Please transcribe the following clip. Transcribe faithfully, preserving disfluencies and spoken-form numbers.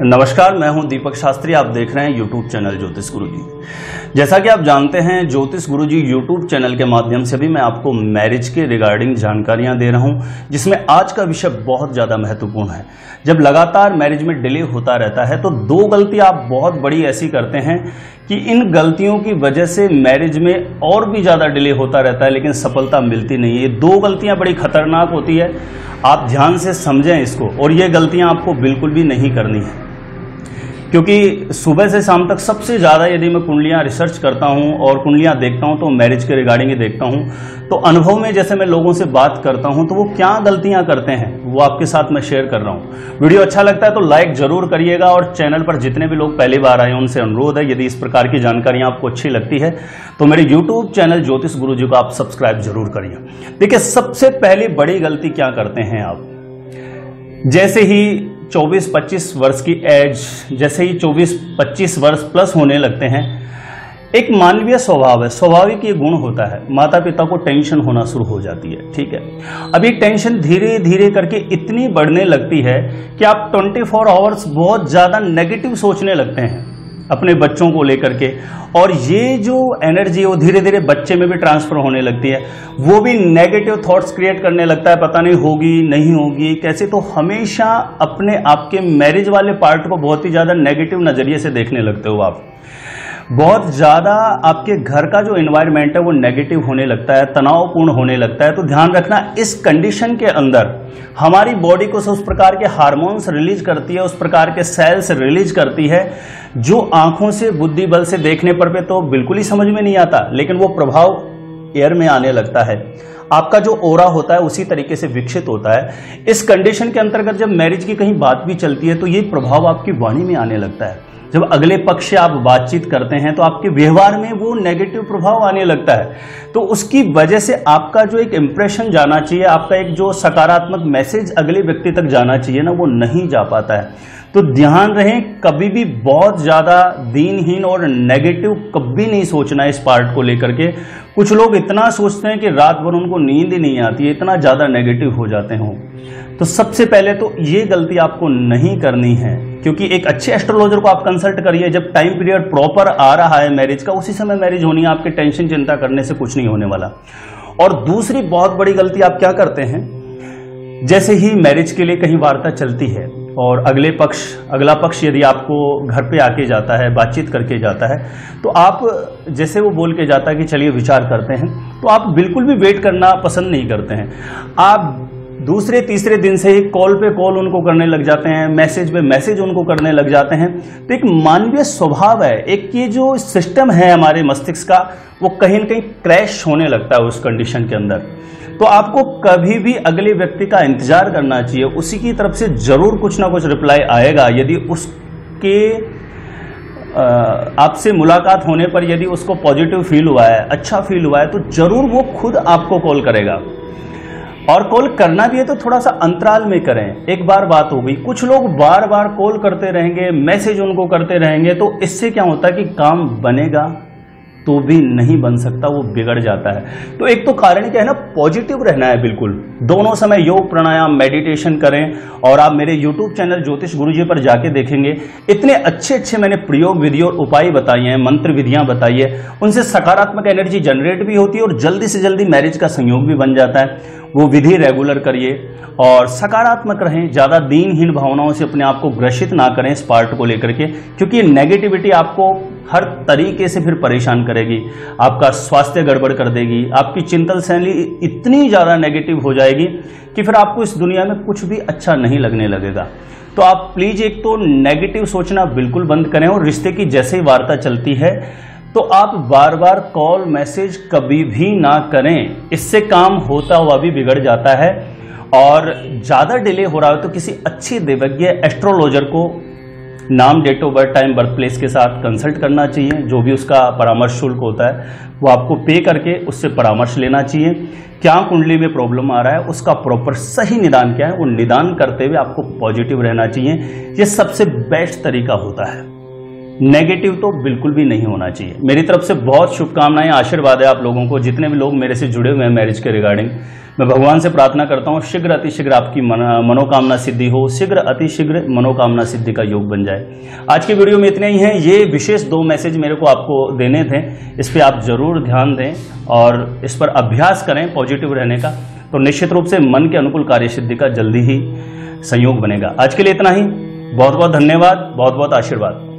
नमस्कार, मैं हूं दीपक शास्त्री। आप देख रहे हैं यूट्यूब चैनल ज्योतिष गुरुजी। जैसा कि आप जानते हैं, ज्योतिष गुरुजी यूट्यूब चैनल के माध्यम से भी मैं आपको मैरिज के रिगार्डिंग जानकारियां दे रहा हूं, जिसमें आज का विषय बहुत ज़्यादा महत्वपूर्ण है। जब लगातार मैरिज में डिले होता रहता है तो दो गलती आप बहुत बड़ी ऐसी करते हैं कि इन गलतियों की वजह से मैरिज में और भी ज़्यादा डिले होता रहता है, लेकिन सफलता मिलती नहीं है। ये दो गलतियां बड़ी खतरनाक होती है, आप ध्यान से समझें इसको। और ये गलतियां आपको बिल्कुल भी नहीं करनी है, क्योंकि सुबह से शाम तक सबसे ज़्यादा यदि मैं कुंडलियां रिसर्च करता हूं और कुंडलियां देखता हूं तो मैरिज के रिगार्डिंग ही देखता हूं, तो अनुभव में जैसे मैं लोगों से बात करता हूं तो वो क्या गलतियां करते हैं वो आपके साथ मैं शेयर कर रहा हूं। वीडियो अच्छा लगता है तो लाइक जरूर करिएगा, और चैनल पर जितने भी लोग पहली बार आए हैं उनसे अनुरोध है, यदि इस प्रकार की जानकारियां आपको अच्छी लगती है तो मेरे यूट्यूब चैनल ज्योतिष गुरुजी को आप सब्सक्राइब जरूर करिए। देखिए, सबसे पहली बड़ी गलती क्या करते हैं आप, जैसे ही चौबीस पच्चीस वर्ष की एज, जैसे ही चौबीस पच्चीस वर्ष प्लस होने लगते हैं, एक मानवीय स्वभाव है, स्वाभाविक ये गुण होता है, माता पिता को टेंशन होना शुरू हो जाती है। ठीक है, अब ये टेंशन धीरे धीरे करके इतनी बढ़ने लगती है कि आप चौबीस आवर्स बहुत ज्यादा नेगेटिव सोचने लगते हैं अपने बच्चों को लेकर के, और ये जो एनर्जी है वो धीरे धीरे बच्चे में भी ट्रांसफर होने लगती है। वो भी नेगेटिव थॉट्स क्रिएट करने लगता है, पता नहीं होगी नहीं होगी कैसे। तो हमेशा अपने आपके मैरिज वाले पार्ट को बहुत ही ज्यादा नेगेटिव नजरिए से देखने लगते हो आप। बहुत ज्यादा आपके घर का जो एनवायरनमेंट है वो नेगेटिव होने लगता है, तनावपूर्ण होने लगता है। तो ध्यान रखना, इस कंडीशन के अंदर हमारी बॉडी को उस प्रकार के हार्मोन्स रिलीज करती है, उस प्रकार के सेल्स रिलीज करती है जो आंखों से, बुद्धि बल से देखने पर पे तो बिल्कुल ही समझ में नहीं आता, लेकिन वो प्रभाव एयर में आने लगता है। आपका जो ओरा होता है उसी तरीके से विकसित होता है। इस कंडीशन के अंतर्गत जब मैरिज की कहीं बात भी चलती है तो ये प्रभाव आपकी वाणी में आने लगता है। जब अगले पक्ष से आप बातचीत करते हैं तो आपके व्यवहार में वो नेगेटिव प्रभाव आने लगता है। तो उसकी वजह से आपका जो एक इंप्रेशन जाना चाहिए, आपका एक जो सकारात्मक मैसेज अगले व्यक्ति तक जाना चाहिए ना, वो नहीं जा पाता है। तो ध्यान रहे, कभी भी बहुत ज्यादा दीनहीन और नेगेटिव कभी नहीं सोचना इस पार्ट को लेकर के। कुछ लोग इतना सोचते हैं कि रात भर उनको नींद ही नहीं आती है, इतना ज्यादा नेगेटिव हो जाते हो। तो सबसे पहले तो ये गलती आपको नहीं करनी है, क्योंकि एक अच्छे एस्ट्रोलॉजर को आप कंसल्ट करिए। जब टाइम पीरियड प्रॉपर आ रहा है मैरिज का, उसी समय मैरिज होनी है। आपके टेंशन चिंता करने से कुछ नहीं होने वाला। और दूसरी बहुत बड़ी गलती आप क्या करते हैं, जैसे ही मैरिज के लिए कहीं वार्ता चलती है और अगले पक्ष अगला पक्ष यदि आपको घर पे आके जाता है, बातचीत करके जाता है, तो आप जैसे वो बोल के जाता है कि चलिए विचार करते हैं, तो आप बिल्कुल भी वेट करना पसंद नहीं करते हैं। आप दूसरे तीसरे दिन से ही कॉल पे कॉल उनको करने लग जाते हैं, मैसेज पे मैसेज उनको करने लग जाते हैं। तो एक मानवीय स्वभाव है, एक ये जो सिस्टम है हमारे मस्तिष्क का, वो कहीं न कहीं क्रैश होने लगता है उस कंडीशन के अंदर। तो आपको कभी भी अगले व्यक्ति का इंतजार करना चाहिए, उसी की तरफ से जरूर कुछ ना कुछ रिप्लाई आएगा। यदि उसके आपसे मुलाकात होने पर यदि उसको पॉजिटिव फील हुआ है, अच्छा फील हुआ है, तो जरूर वो खुद आपको कॉल करेगा। और कॉल करना भी है तो थोड़ा सा अंतराल में करें। एक बार बात हो गई, कुछ लोग बार बार कॉल करते रहेंगे, मैसेज उनको करते रहेंगे, तो इससे क्या होता है कि काम बनेगा तो भी नहीं बन सकता, वो बिगड़ जाता है। तो एक तो कारण क्या है ना, पॉजिटिव रहना है बिल्कुल। दोनों समय योग प्राणायाम मेडिटेशन करें, और आप मेरे यूट्यूब चैनल ज्योतिष गुरुजी पर जाके देखेंगे, इतने अच्छे अच्छे मैंने प्रयोग विधि और उपाय बताए हैं, मंत्र विधियां बताई है, उनसे सकारात्मक एनर्जी जनरेट भी होती है और जल्दी से जल्दी मैरिज का संयोग भी बन जाता है। वो विधि रेगुलर करिए और सकारात्मक रहें, ज्यादा दीनहीन भावनाओं से अपने आप को ग्रसित ना करें इस पार्ट को लेकर के, क्योंकि ये नेगेटिविटी आपको हर तरीके से फिर परेशान करेगी, आपका स्वास्थ्य गड़बड़ कर देगी, आपकी चिंतन शैली इतनी ज्यादा नेगेटिव हो जाएगी कि फिर आपको इस दुनिया में कुछ भी अच्छा नहीं लगने लगेगा। तो आप प्लीज एक तो नेगेटिव सोचना बिल्कुल बंद करें, और रिश्ते की जैसे ही वार्ता चलती है तो आप बार बार कॉल मैसेज कभी भी ना करें, इससे काम होता हुआ भी बिगड़ जाता है। और ज्यादा डिले हो रहा है तो किसी अच्छे देवज्ञ एस्ट्रोलॉजर को नाम, date of birth, time, birth place के साथ कंसल्ट करना चाहिए। जो भी उसका परामर्श शुल्क होता है वो आपको पे करके उससे परामर्श लेना चाहिए। क्या कुंडली में प्रॉब्लम आ रहा है, उसका प्रॉपर सही निदान क्या है, वो निदान करते हुए आपको पॉजिटिव रहना चाहिए। ये सबसे बेस्ट तरीका होता है। नेगेटिव तो बिल्कुल भी नहीं होना चाहिए। मेरी तरफ से बहुत शुभकामनाएं, आशीर्वाद है आप लोगों को, जितने भी लोग मेरे से जुड़े हुए हैं मैरिज के रिगार्डिंग। मैं भगवान से प्रार्थना करता हूं शीघ्र अतिशीघ्र आपकी मनोकामना सिद्धि हो, शीघ्र अतिशीघ्र मनोकामना सिद्धि का योग बन जाए। आज की वीडियो में इतने ही हैं। ये विशेष दो मैसेज मेरे को आपको देने थे, इस पर आप जरूर ध्यान दें और इस पर अभ्यास करें पॉजिटिव रहने का, तो निश्चित रूप से मन के अनुकूल कार्य सिद्धि का जल्दी ही संयोग बनेगा। आज के लिए इतना ही। बहुत बहुत धन्यवाद, बहुत बहुत आशीर्वाद।